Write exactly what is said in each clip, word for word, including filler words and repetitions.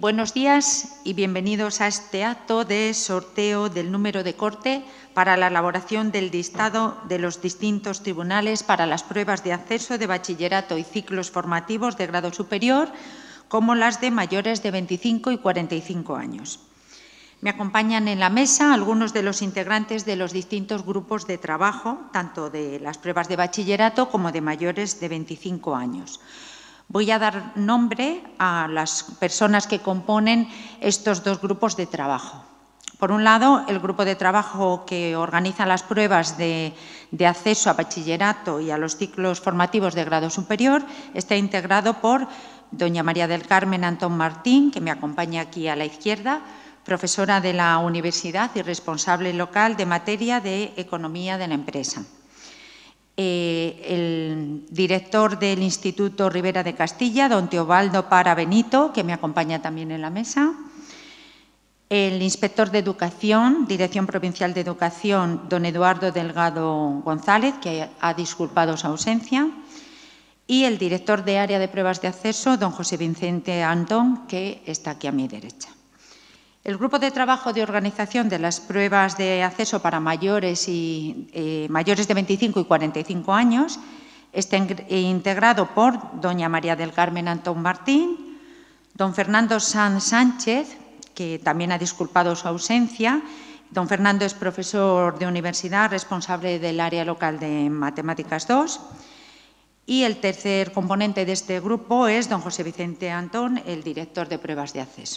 Buenos días y bienvenidos a este acto de sorteo del número de corte para la elaboración del listado de los distintos tribunales para las pruebas de acceso de bachillerato y ciclos formativos de grado superior, como las de mayores de veinticinco y cuarenta y cinco años. Me acompañan en la mesa algunos de los integrantes de los distintos grupos de trabajo, tanto de las pruebas de bachillerato como de mayores de veinticinco años. Voy a dar nombre a las personas que componen estos dos grupos de trabajo. Por un lado, el grupo de trabajo que organiza las pruebas de, de acceso a bachillerato y a los ciclos formativos de grado superior está integrado por doña María del Carmen Antón Martín, que me acompaña aquí a la izquierda, profesora de la universidad y responsable local de materia de economía de la empresa. Eh, el director del Instituto Ribera de Castilla, don Teobaldo Para Benito, que me acompaña también en la mesa. El inspector de Educación, Dirección Provincial de Educación, don Eduardo Delgado González, que ha disculpado su ausencia. Y el director de Área de Pruebas de Acceso, don José Vicente Antón, que está aquí a mi derecha. El grupo de trabajo de organización de las pruebas de acceso para mayores, y, eh, mayores de veinticinco y cuarenta y cinco años está integrado por doña María del Carmen Antón Martín, don Fernando Sanz Sánchez, que también ha disculpado su ausencia. Don Fernando es profesor de universidad, responsable del área local de Matemáticas dos. Y el tercer componente de este grupo es don José Vicente Antón, el director de pruebas de acceso.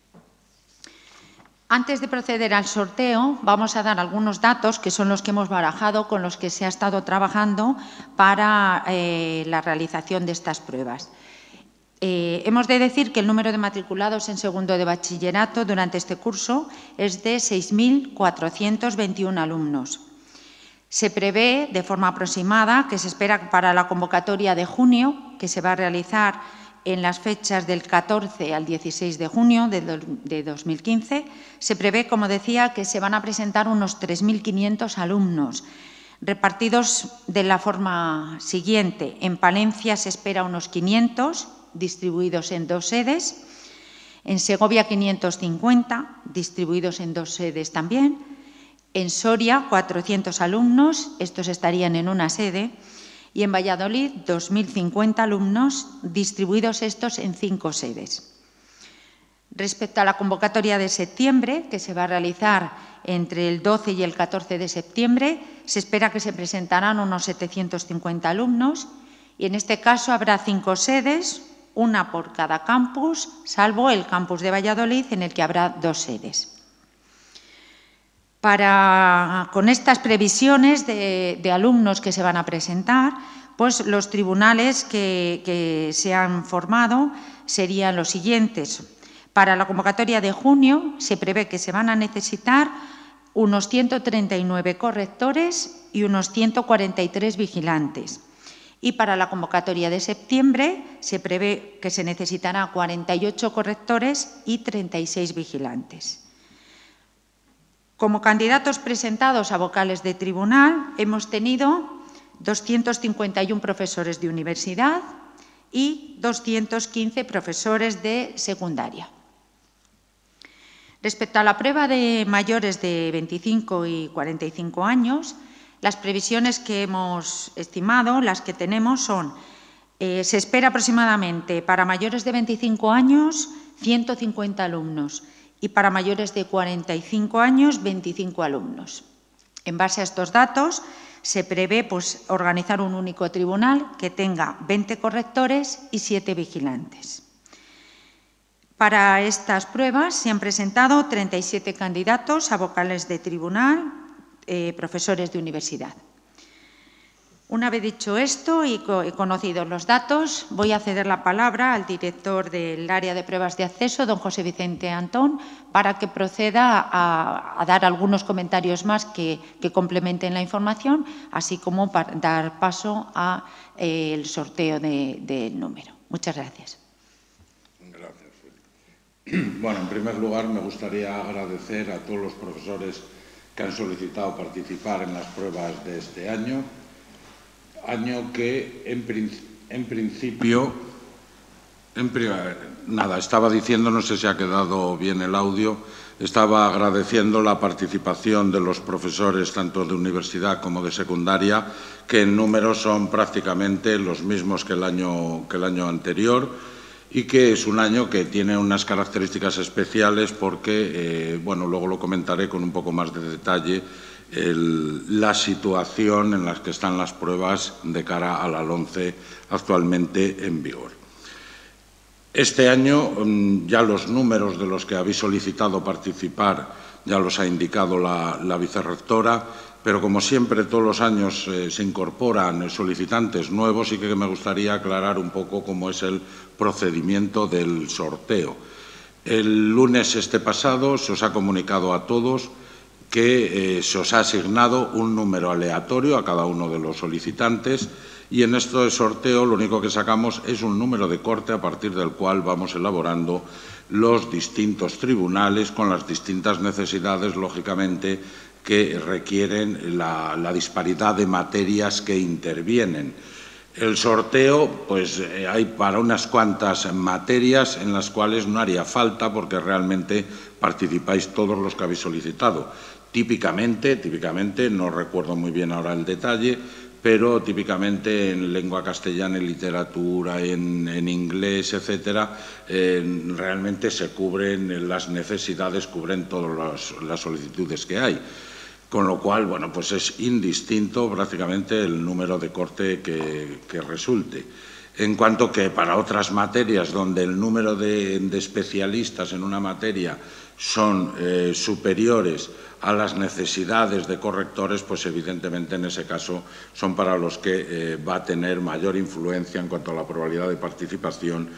Antes de proceder al sorteo, vamos a dar algunos datos que son los que hemos barajado, con los que se ha estado trabajando para eh, la realización de estas pruebas. Eh, hemos de decir que el número de matriculados en segundo de bachillerato durante este curso es de seis mil cuatrocientos veintiuno alumnos. Se prevé, de forma aproximada, que se espera para la convocatoria de junio, que se va a realizar en las fechas del catorce al dieciséis de junio de dos mil quince, se prevé, como decía, que se van a presentar unos tres mil quinientos alumnos, repartidos de la forma siguiente. En Palencia se espera unos quinientos, distribuidos en dos sedes. En Segovia, quinientos cincuenta, distribuidos en dos sedes también. En Soria, cuatrocientos alumnos, estos estarían en una sede. Y en Valladolid, dos mil cincuenta alumnos, distribuidos estos en cinco sedes. Respecto a la convocatoria de septiembre, que se va a realizar entre el doce y el catorce de septiembre, se espera que se presentarán unos setecientos cincuenta alumnos y en este caso habrá cinco sedes, una por cada campus, salvo el campus de Valladolid, en el que habrá dos sedes. Para, con estas previsiones de, de alumnos que se van a presentar, pues los tribunales que, que se han formado serían los siguientes. Para la convocatoria de junio se prevé que se van a necesitar unos ciento treinta y nueve correctores y unos ciento cuarenta y tres vigilantes. Y para la convocatoria de septiembre se prevé que se necesitará cuarenta y ocho correctores y treinta y seis vigilantes. Como candidatos presentados a vocales de tribunal hemos tenido doscientos cincuenta y uno profesores de universidad y doscientos quince profesores de secundaria. Respecto a la prueba de mayores de veinticinco y cuarenta y cinco años, las previsiones que hemos estimado, las que tenemos son, eh, se espera aproximadamente para mayores de veinticinco años ciento cincuenta alumnos y para mayores de cuarenta y cinco años veinticinco alumnos. En base a estos datos, se prevé pues, organizar un único tribunal que tenga veinte correctores y siete vigilantes. Para estas pruebas se han presentado treinta y siete candidatos a vocales de tribunal, eh, profesores de universidad. Una vez dicho esto y conocidos los datos, voy a ceder la palabra al director del área de pruebas de acceso, don José Vicente Antón, para que proceda a, a dar algunos comentarios más que, que complementen la información, así como para dar paso al eh, sorteo del de número. Muchas gracias. Gracias. Bueno, en primer lugar, me gustaría agradecer a todos los profesores que han solicitado participar en las pruebas de este año. Año que, en, prin en principio, En primer, nada, estaba diciendo, no sé si ha quedado bien el audio, estaba agradeciendo la participación de los profesores tanto de universidad como de secundaria, que en número son prácticamente los mismos que el año, que el año anterior y que es un año que tiene unas características especiales porque, eh, bueno, luego lo comentaré con un poco más de detalle, el, la situación en la que están las pruebas de cara a la LOMCE actualmente en vigor. Este año ya los números de los que habéis solicitado participar ya los ha indicado la, la vicerrectora, pero como siempre todos los años eh, se incorporan solicitantes nuevos y que me gustaría aclarar un poco cómo es el procedimiento del sorteo. El lunes este pasado se os ha comunicado a todos que eh, se os ha asignado un número aleatorio a cada uno de los solicitantes y en esto de sorteo lo único que sacamos es un número de corte a partir del cual vamos elaborando los distintos tribunales con las distintas necesidades, lógicamente, que requieren la, la disparidad de materias que intervienen. El sorteo, pues eh, hay para unas cuantas materias en las cuales no haría falta porque realmente participáis todos los que habéis solicitado. Típicamente, típicamente, no recuerdo muy bien ahora el detalle, pero típicamente en lengua castellana, en literatura, en, en inglés, etcétera, eh, realmente se cubren las necesidades, cubren todas las, las solicitudes que hay. Con lo cual, bueno, pues es indistinto prácticamente el número de corte que, que resulte. En cuanto que para otras materias donde el número de, de especialistas en una materia son eh, superiores a las necesidades de correctores, pues evidentemente en ese caso son para los que eh, va a tener mayor influencia en cuanto a la probabilidad de participación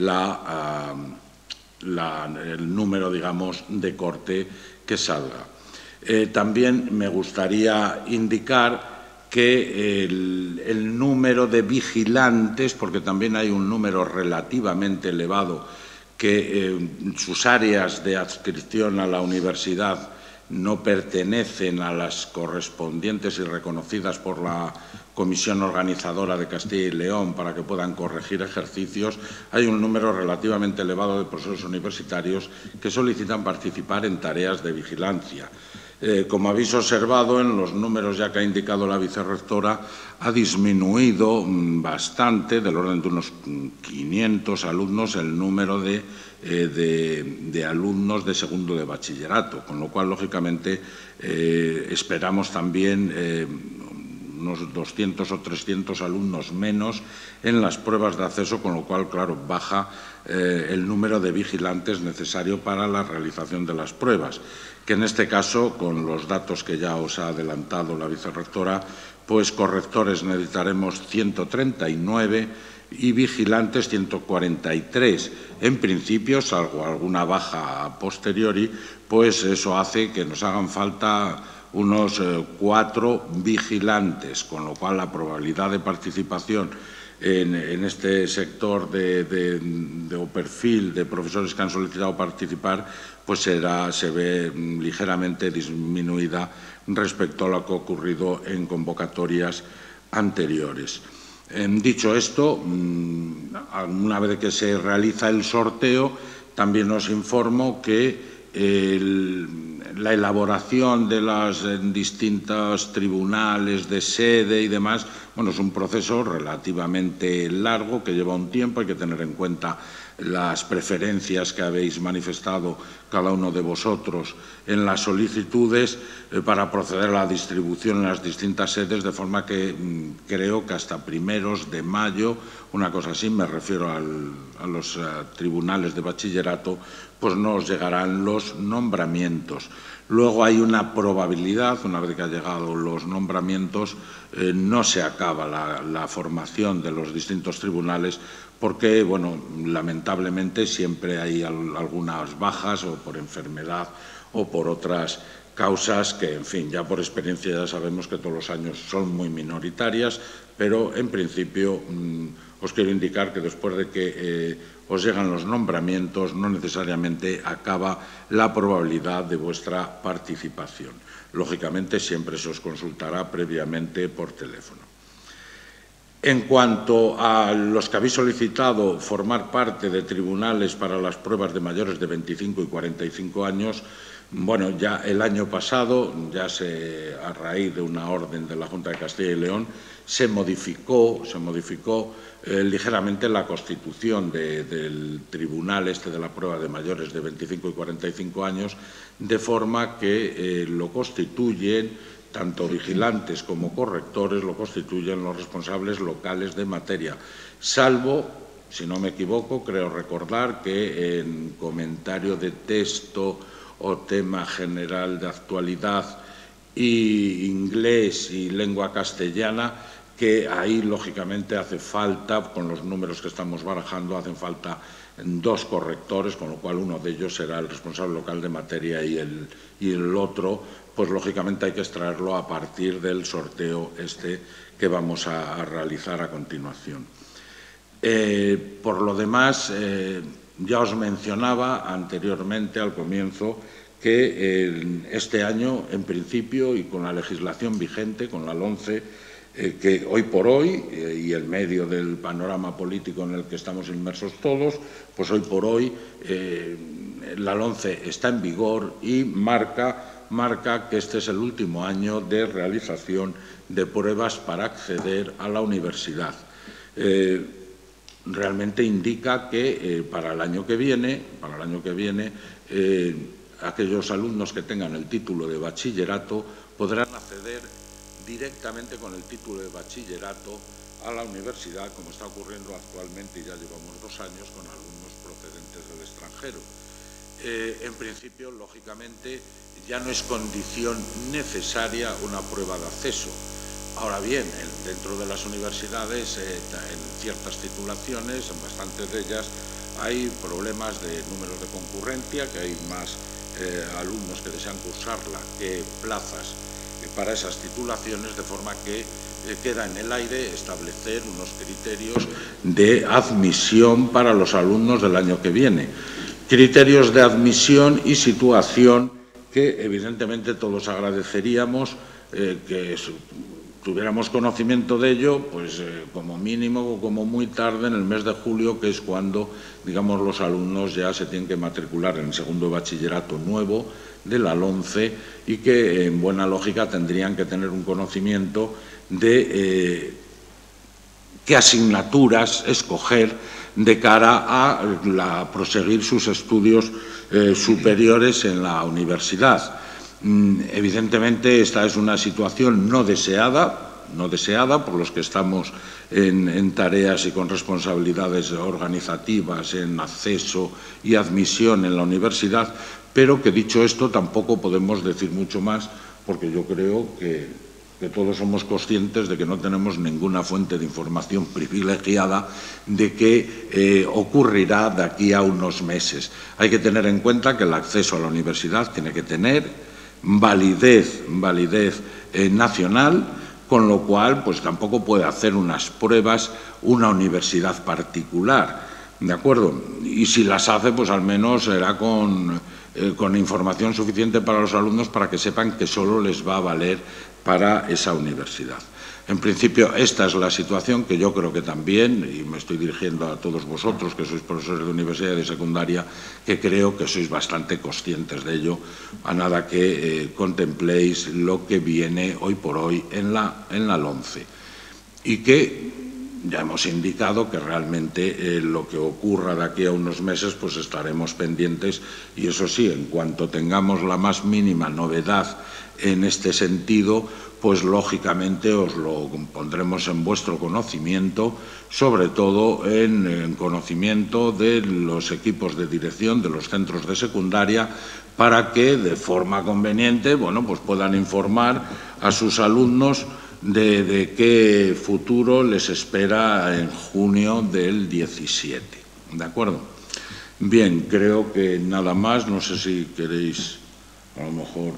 la, uh, la, el número, digamos, de corte que salga. Eh, también me gustaría indicar que el, el número de vigilantes, porque también hay un número relativamente elevado que eh, sus áreas de adscripción a la universidad no pertenecen a las correspondientes y reconocidas por la Comisión Organizadora de Castilla y León para que puedan corregir ejercicios, hay un número relativamente elevado de profesores universitarios que solicitan participar en tareas de vigilancia. Eh, como habéis observado en los números ya que ha indicado la vicerrectora, ha disminuido bastante, del orden de unos quinientos alumnos, el número de, eh, de, de alumnos de segundo de bachillerato, con lo cual, lógicamente, eh, esperamos también eh, unos doscientos o trescientos alumnos menos en las pruebas de acceso, con lo cual, claro, baja eh, el número de vigilantes necesario para la realización de las pruebas, que en este caso, con los datos que ya os ha adelantado la vicerrectora, pues correctores necesitaremos ciento treinta y nueve y vigilantes ciento cuarenta y tres. En principio, salvo alguna baja a posteriori, pues eso hace que nos hagan falta unos eh, cuatro vigilantes, con lo cual la probabilidad de participación en, en este sector de, de, de, o perfil de profesores que han solicitado participar, pues será, se ve ligeramente disminuida respecto a lo que ha ocurrido en convocatorias anteriores. Eh, dicho esto, una vez que se realiza el sorteo, también os informo que el, la elaboración de los distintos tribunales de sede y demás, bueno, es un proceso relativamente largo que lleva un tiempo, hay que tener en cuenta las preferencias que habéis manifestado cada uno de vosotros en las solicitudes eh, para proceder a la distribución en las distintas sedes, de forma que mmm, creo que hasta primeros de mayo, una cosa así, me refiero al, a los uh, tribunales de bachillerato, pues nos llegarán los nombramientos. Luego hay una probabilidad, una vez que han llegado los nombramientos, eh, no se acaba la, la formación de los distintos tribunales porque, bueno, lamentablemente siempre hay al, algunas bajas o por enfermedad o por otras causas que, en fin, ya por experiencia ya sabemos que todos los años son muy minoritarias, pero en principio mmm, os quiero indicar que después de que eh, os llegan los nombramientos no necesariamente acaba la probabilidad de vuestra participación. Lógicamente siempre se os consultará previamente por teléfono. En cuanto a los que habéis solicitado formar parte de tribunales para las pruebas de mayores de veinticinco y cuarenta y cinco años, bueno, ya el año pasado, ya se, a raíz de una orden de la Junta de Castilla y León, se modificó, se modificó eh, ligeramente la constitución de, del tribunal este de la prueba de mayores de veinticinco y cuarenta y cinco años, de forma que eh, lo constituyen tanto vigilantes como correctores, lo constituyen los responsables locales de materia, salvo, si no me equivoco, creo recordar que en comentario de texto o tema general de actualidad y inglés y lengua castellana, que ahí, lógicamente, hace falta, con los números que estamos barajando, hacen falta dos correctores, con lo cual uno de ellos será el responsable local de materia y el, y el otro, pues lógicamente hay que extraerlo a partir del sorteo este que vamos a, a realizar a continuación. Eh, por lo demás, eh, ya os mencionaba anteriormente, al comienzo, que eh, este año, en principio, y con la legislación vigente, con la LOMCE, eh, que hoy por hoy, eh, y en medio del panorama político en el que estamos inmersos todos, pues hoy por hoy eh, la LOMCE está en vigor y marca marca que este es el último año de realización de pruebas para acceder a la universidad. Eh, realmente indica que eh, para el año que viene, para el año que viene, eh, aquellos alumnos que tengan el título de bachillerato podrán acceder directamente con el título de bachillerato a la universidad, como está ocurriendo actualmente, y ya llevamos dos años, con alumnos procedentes del extranjero. Eh, en principio, lógicamente, ya no es condición necesaria una prueba de acceso. Ahora bien, dentro de las universidades, eh, en ciertas titulaciones, en bastantes de ellas, hay problemas de números de concurrencia, que hay más eh, alumnos que desean cursarla que plazas eh, para esas titulaciones, de forma que eh, queda en el aire establecer unos criterios de admisión para los alumnos del año que viene. Criterios de admisión y situación que, evidentemente, todos agradeceríamos eh, que tuviéramos conocimiento de ello, pues eh, como mínimo o como muy tarde en el mes de julio, que es cuando, digamos, los alumnos ya se tienen que matricular en el segundo bachillerato nuevo de la LOMCE y que, en buena lógica, tendrían que tener un conocimiento de eh, qué asignaturas escoger de cara a la, proseguir sus estudios eh, superiores en la universidad. Mm, evidentemente, esta es una situación no deseada, no deseada por los que estamos en, en tareas y con responsabilidades organizativas en acceso y admisión en la universidad, pero que, dicho esto, tampoco podemos decir mucho más, porque yo creo que que todos somos conscientes de que no tenemos ninguna fuente de información privilegiada de qué eh, ocurrirá de aquí a unos meses. Hay que tener en cuenta que el acceso a la universidad tiene que tener validez, validez eh, nacional, con lo cual pues tampoco puede hacer unas pruebas una universidad particular, ¿de acuerdo? Y si las hace, pues al menos será con, eh, con información suficiente para los alumnos para que sepan que solo les va a valer para esa universidad. En principio, esta es la situación que yo creo que también, y me estoy dirigiendo a todos vosotros que sois profesores de universidad y de secundaria, que creo que sois bastante conscientes de ello, a nada que eh, contempléis lo que viene hoy por hoy en la, en la LOMCE. Y que ya hemos indicado que realmente eh, lo que ocurra de aquí a unos meses, pues estaremos pendientes, y eso sí, en cuanto tengamos la más mínima novedad en este sentido, pues lógicamente os lo pondremos en vuestro conocimiento, sobre todo en, en conocimiento de los equipos de dirección de los centros de secundaria, para que de forma conveniente, bueno, pues puedan informar a sus alumnos de, de qué futuro les espera en junio del diecisiete. ¿De acuerdo? Bien, creo que nada más. No sé si queréis, a lo mejor,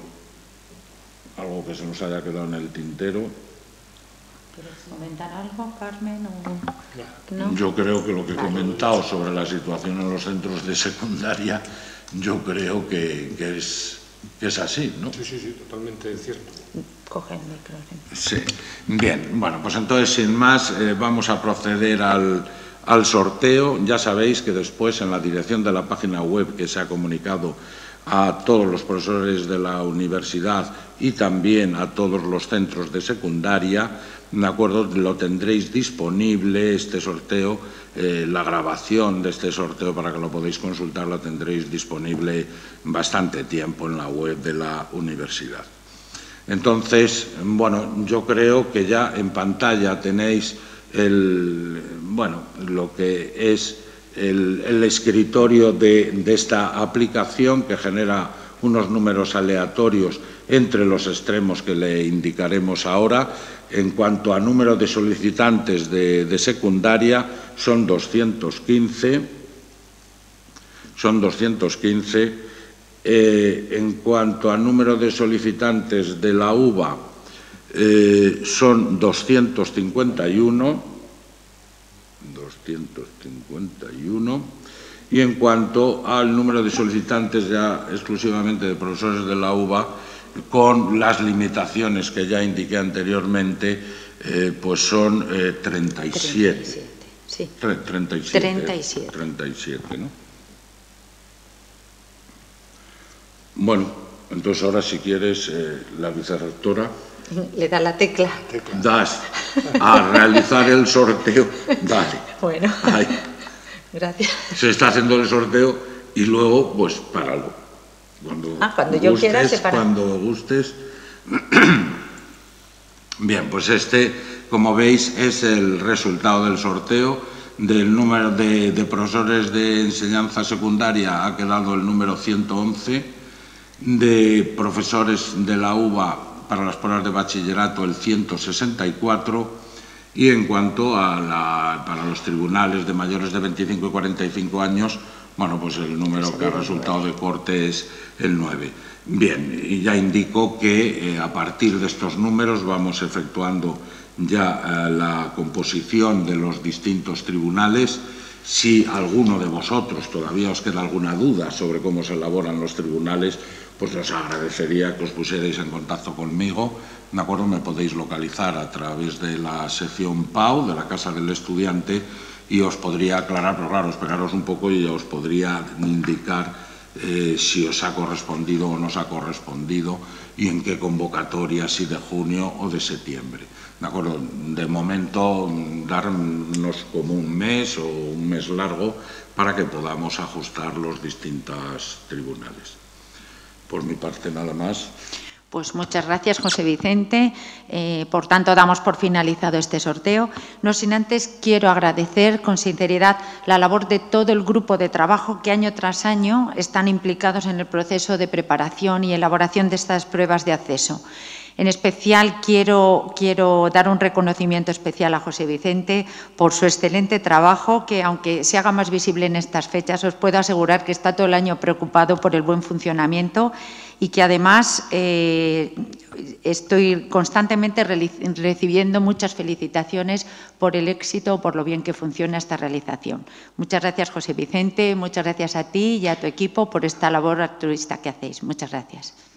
algo que se nos haya quedado en el tintero. ¿Quieres comentar algo, Carmen? O... ¿No? Yo creo que lo que he comentado sobre la situación en los centros de secundaria, yo creo que, que es Que es así, ¿no? Sí, sí, sí, totalmente cierto. Coge el micro. Sí. Bien, bueno, pues entonces, sin más, eh, vamos a proceder al, al sorteo. Ya sabéis que después, en la dirección de la página web que se ha comunicado a todos los profesores de la universidad y también a todos los centros de secundaria, de acuerdo, lo tendréis disponible este sorteo, eh, la grabación de este sorteo para que lo podáis consultar, la tendréis disponible bastante tiempo en la web de la universidad. Entonces, bueno, yo creo que ya en pantalla tenéis el, bueno, lo que es el, el escritorio de, de esta aplicación, que genera unos números aleatorios entre los extremos que le indicaremos ahora. En cuanto a número de solicitantes de, de secundaria, son doscientos quince. Son doscientos quince. Eh, en cuanto al número de solicitantes de la U B A, eh, son doscientos cincuenta y uno, doscientos cincuenta y uno, y en cuanto al número de solicitantes ya exclusivamente de profesores de la U B A, con las limitaciones que ya indiqué anteriormente, eh, pues son eh, treinta y siete. Sí. treinta y siete. treinta y siete. treinta y siete, ¿no? Bueno, entonces ahora, si quieres, eh, la vicerrectora. Le da la tecla. Das a realizar el sorteo. Dale. Bueno, Ahí. Gracias. Se está haciendo el sorteo y luego, pues, páralo. Cuando, ah, cuando yo gustes, quiera se para. Cuando gustes. Bien, pues este, como veis, es el resultado del sorteo. Del número de, de profesores de enseñanza secundaria ha quedado el número ciento once. De profesores de la U B A para las pruebas de bachillerato el ciento sesenta y cuatro, y en cuanto a la, para los tribunales de mayores de veinticinco y cuarenta y cinco años, bueno, pues el número que ha resultado de corte es el nueve. Bien, y ya indico que eh, a partir de estos números vamos efectuando ya eh, la composición de los distintos tribunales. Si alguno de vosotros todavía os queda alguna duda sobre cómo se elaboran los tribunales, pues os agradecería que os pusierais en contacto conmigo, ¿de acuerdo? Me podéis localizar a través de la sección P A U, de la Casa del Estudiante, y os podría aclarar, pero claro, esperaros un poco y os podría indicar eh, si os ha correspondido o no os ha correspondido y en qué convocatoria, si de junio o de septiembre. ¿De acuerdo? De momento, darnos como un mes o un mes largo para que podamos ajustar los distintos tribunales. Por mi parte, nada más. Pues muchas gracias, José Vicente. Eh, por tanto, damos por finalizado este sorteo. No sin antes, quiero agradecer con sinceridad la labor de todo el grupo de trabajo que año tras año están implicados en el proceso de preparación y elaboración de estas pruebas de acceso. En especial, quiero, quiero dar un reconocimiento especial a José Vicente por su excelente trabajo, que aunque se haga más visible en estas fechas, os puedo asegurar que está todo el año preocupado por el buen funcionamiento y que además eh, estoy constantemente recibiendo muchas felicitaciones por el éxito, por lo bien que funciona esta realización. Muchas gracias, José Vicente, muchas gracias a ti y a tu equipo por esta labor altruista que hacéis. Muchas gracias.